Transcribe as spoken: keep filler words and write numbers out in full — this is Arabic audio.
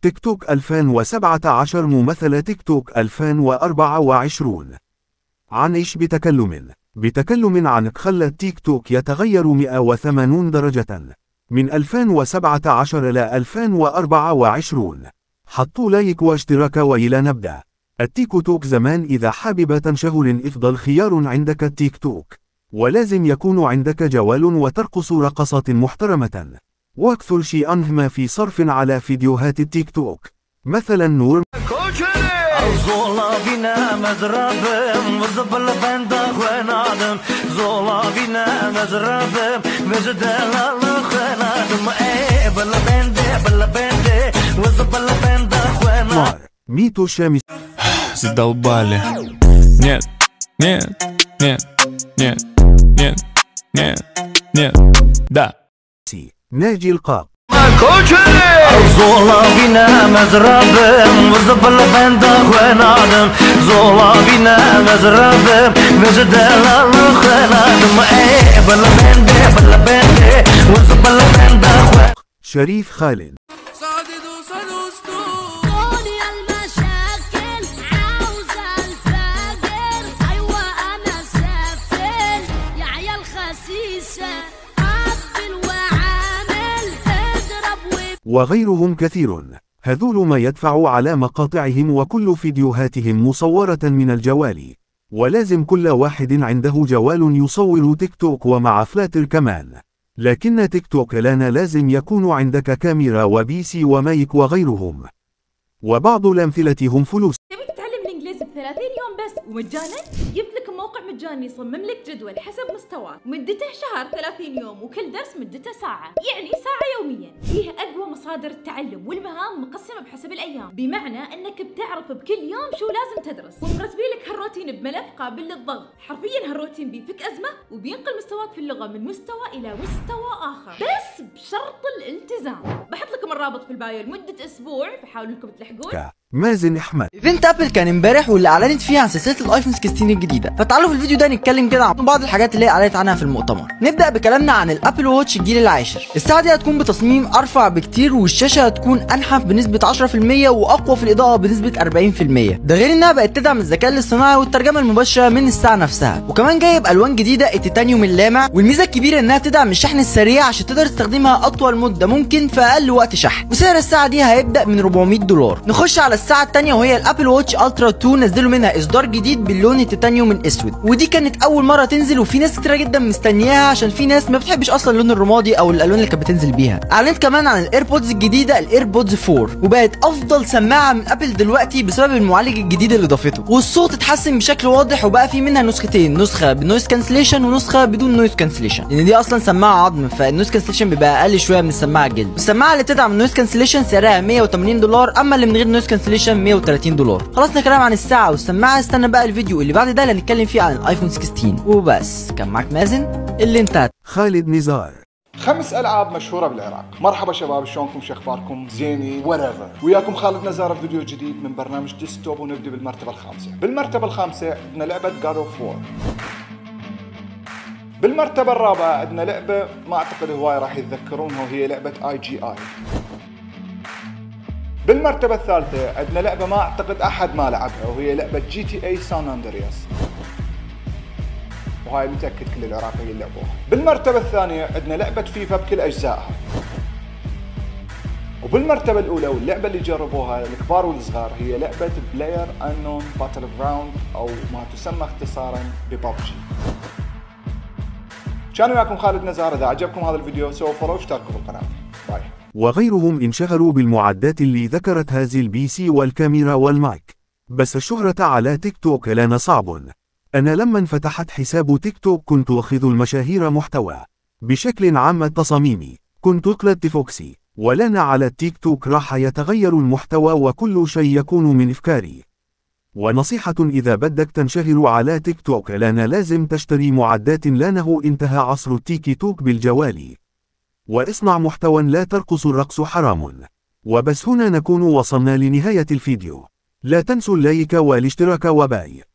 تيك توك ألفين وسبعة عشر ممثلة تيك توك ألفين وأربعة وعشرين. عن إيش بتكلم؟ بتكلم عنك خلت تيك توك يتغير مئة وثمانين درجة من ألفين وسبعة عشر إلى ألفين وأربعة وعشرين. حطوا لايك واشتراك وإلى نبدأ. التيك توك زمان إذا حابب تنشهر افضل خيار عندك التيك توك، ولازم يكون عندك جوال وترقص رقصات محترمة، واكثر شيء ما في صرف على فيديوهات التيك توك. مثلا نور نار ميتو شامس. Задолбали. Нет, нет, нет, нет, нет, нет, нет, да. ناجي القاق. زولا بينا مزراب وزبل بند خوانادم زولا بينا مزراب مزدل الخنادم اي بل بند بل بند وزبل بند خوان. شريف خالد. وغيرهم كثير. هذول ما يدفع على مقاطعهم وكل فيديوهاتهم مصورة من الجوال، ولازم كل واحد عنده جوال يصور تيك توك ومع فلاتر كمان. لكن تيك توك لنا لازم يكون عندك كاميرا وبي سي ومايك وغيرهم. وبعض الأمثلة هم فلوس. تبي تتعلم الانجليزي بثلاثين يوم بس ومجانا؟ جبت لك موقع مجاني يصمم لك جدول حسب مستواك، مدته شهر ثلاثين يوم، وكل درس مدته ساعة، يعني ساعة يوميا. فيه أقوى مصادر التعلم والمهام مقسمة بحسب الأيام، بمعنى أنك بتعرف بكل يوم شو لازم تدرس، ومرتبي لك هالروتين بملف قابل للضغط. حرفيا هالروتين بيفك أزمة وبينقل مستواك في اللغة من مستوى إلى مستوى آخر، بس بشرط الالتزام. بحط لكم الرابط في البايو لمدة أسبوع، فحاولوا انكم تلحقون. مازن احمد. ايفنت ابل كان امبارح واللي اعلنت فيه عن سلسله الايفون ستة عشر الجديده، فتعالوا في الفيديو ده نتكلم كده عن بعض الحاجات اللي هي اعلنت عنها في المؤتمر. نبدا بكلامنا عن الابل واتش الجيل العاشر. الساعه دي هتكون بتصميم ارفع بكتير، والشاشه هتكون انحف بنسبه عشرة في المية واقوى في الاضاءه بنسبه أربعين في المية. ده غير انها بقت تدعم الذكاء الاصطناعي والترجمه المباشره من الساعه نفسها، وكمان جايب الوان جديده التيتانيوم اللامع، والميزه الكبيره انها تدعم الشحن السريع عشان تقدر تستخدمها اطول مده ممكن في اقل وقت شحن. وسعر الساعه دي هيبدا من أربعمية دولار. نخش على الساعه الثانيه وهي الابل واتش الترا اتنين. نزلوا منها اصدار جديد باللون التيتانيوم الاسود، ودي كانت اول مره تنزل، وفي ناس كتير جدا مستنياها عشان في ناس ما بتحبش اصلا اللون الرمادي او الالوان اللي كانت بتنزل بيها. اعلنت كمان عن الايربودز الجديده الايربودز أربعة، وبقت افضل سماعه من ابل دلوقتي بسبب المعالج الجديد اللي ضافته، والصوت اتحسن بشكل واضح، وبقى في منها نسختين، نسخه بالنويز كانسليشن ونسخه بدون نويز كانسليشن، لان دي اصلا سماعه عظم، فالنويز كانسليشن بيبقى اقل شويه من السماعه الجلد. السماعه اللي بتدعم النويز كانسليشن سعرها مية وتمانين دولار، اما اللي من غير نويز كانسليشن مية وتلاتين دولار. خلصنا كلام عن الساعه والسماعه، استنى بقى الفيديو اللي بعد ده اللي هنتكلم فيه عن الايفون ستة عشر وبس. كان معاك مازن اللي انتهت. خالد نزار. خمس العاب مشهوره بالعراق. مرحبا شباب، شلونكم؟ شو اخباركم؟ زيني whatever. وياكم خالد نزار في فيديو جديد من برنامج ديسكتوب، ونبدا بالمرتبه الخامسه. بالمرتبه الخامسه عندنا لعبه God of War. بالمرتبه الرابعه عندنا لعبه ما اعتقد هواي راح يتذكرونها، وهي لعبه اي جي اي. بالمرتبة الثالثة عندنا لعبة ما اعتقد احد ما لعبها، وهي لعبة جي تي اي سان اندرياس، وهاي متأكد كل العراقيين لعبوها. بالمرتبة الثانية عندنا لعبة فيفا بكل اجزائها. وبالمرتبة الاولى واللعبة اللي جربوها الكبار والصغار هي لعبة بلاير انون باتل جراوند، او ما تسمى اختصارا ببابجي. كان وياكم خالد نزار. اذا عجبكم هذا الفيديو سووا فولو واشتركوا بالقناة. باي. وغيرهم انشهروا بالمعدات اللي ذكرت هذه البي سي والكاميرا والمايك، بس الشهرة على تيك توك لنا صعب. أنا لما فتحت حساب تيك توك كنت أخذ المشاهير محتوى بشكل عام تصاميمي، كنت أقلد فوكسي، ولنا على التيك توك راح يتغير المحتوى وكل شيء يكون من إفكاري. ونصيحة إذا بدك تنشهر على تيك توك لنا لازم تشتري معدات، لأنه انتهى عصر التيك توك بالجوال، واصنع محتوى لا ترقص الرقص حرام. وبس هنا نكون وصلنا لنهاية الفيديو، لا تنسوا اللايك والاشتراك وباي.